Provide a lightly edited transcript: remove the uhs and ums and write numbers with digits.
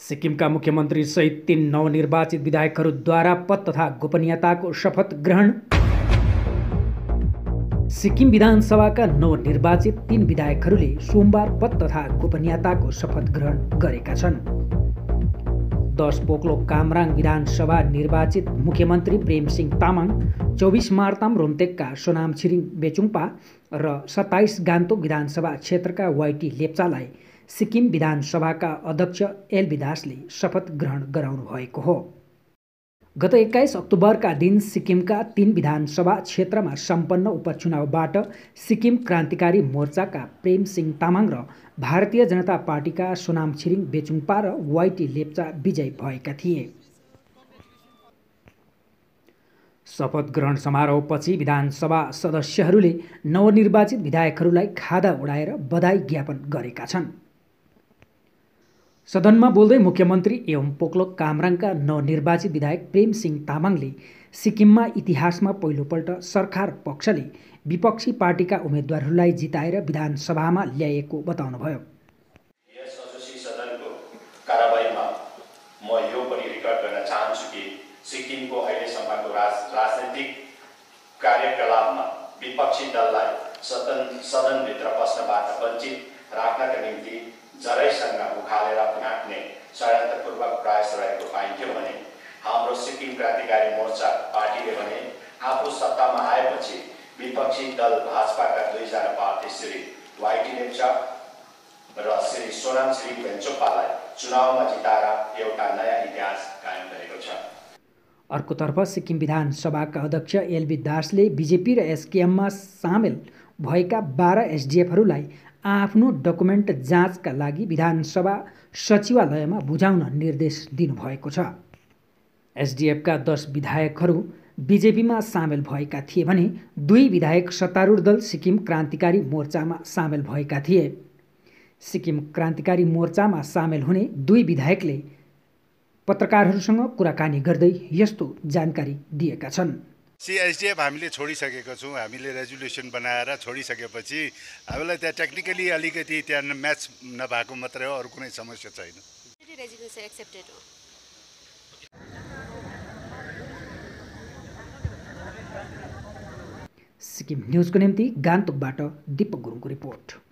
सिक्किमका मुख्यमन्त्री सहित 3 नवनिर्वाचित विधायकहरूद्वारा पद तथा गोपनीयताको शपथ ग्रहण। सिक्किम विधानसभाका नवनिर्वाचित 3 विधायकहरूले सोमबार पद तथा गोपनीयताको शपथ ग्रहण गरेका छन्। 10 पोकलोक कामराङ विधानसभा निर्वाचित मुख्यमन्त्री प्रेमसिंह तामाङ, 24 मार्ताम रुम्तेकका सोनाम छिरिङ बेचुङपा र 27 गान्तोक विधानसभा क्षेत्रका वाइटी लेप्चालाई सिक्किम विधानसभाका अध्यक्ष एलबी दासले शपथ ग्रहण गराउनु भएको हो। गत 21 अक्टोबरका दिन सिक्किमका 3 विधानसभा क्षेत्रमा सम्पन्न उपचुनावबाट सिक्किम क्रान्तिकारी मोर्चाका प्रेमसिंह तामाङ र भारतीय जनता पार्टीका सोनाम छिरिङ बेचुङपा र वाइटी लेप्चा विजयी भएका थिए। शपथ ग्रहण समारोहपछि विधानसभा सदस्यहरूले नवनिर्वाचित विधायकहरूलाई खादा उडाएर बधाई ज्ञापन गरेका छन्। सदनमा बोल्दै मुख्यमन्त्री एवं पोकलोक कामराङका नवनिर्वाचित विधायक प्रेमसिंह तामाङले सिक्किममा इतिहासमा पहिलोपल्ट सरकार पक्षले विपक्षी पार्टीका उम्मेद्वारहरूलाई जिताएर विधानसभामा ल्याएको बताउनुभयो। यस असोसी सदनको कारबाहीमा म यो पनि रेकर्ड गर्न चाहन्छु कि सिक्किमको अहिलेसम्मको राजनैतिक कार्यकलापमा विपक्षी दललाई सदनभित्र बस्नबाट वञ्चित राख्नका निम्ति जरैसँग उखालेर फ्याँक्ने षड्यन्त्रपूर्वक प्रयास रहेको पाइन्थ्यो भने हाम्रो सिक्किम क्रान्तिकारी मोर्चा पार्टीले भने आफू सत्तामा आएपछि विपक्षी दल भाजपाका 2 जना पार्टी श्री वाइटी लेप्चा र श्री सोनाम छिरिङ बेचुङपालाई चुनावमा जिताएर एउटा नयाँ इतिहास कायम गरेको छ। अर्कोतर्फ सिक्किम विधानसभाका अध्यक्ष एलबी दासले बीजेपी र एसकेएममा सामेल भएका 12 एसडिएफहरूलाई आफ्नो डकुमेन्ट जाँचका लागि विधानसभा सचिवालयमा बुझाउन निर्देश दिनुभएको छ। एसडिएफका 10 विधायकहरू बीजेपीमा सामेल भएका थिए भने 2 विधायक सत्तारूढ दल सिक्किम क्रान्तिकारी मोर्चामा सामेल भएका थिए। सिक्किम क्रान्तिकारी मोर्चामा सामेल हुने 2 विधायकले पत्रकारहरूसँग कुराकानी गर्दै यस्तो जानकारी दिएका छन्। एसडिएफ हामीले छोडिसकेको छौँ। हामीले रेजोल्युसन बनाएर छोडिसकेपछि हामीलाई त्यहाँ टेक्निकली अलिकति त्यहाँ म्याच नभएको मात्रै हो, अरू कुनै समस्या छैन। सिक्किम न्युजको निम्ति गान्तोकबाट दीपक गुरुङको रिपोर्ट।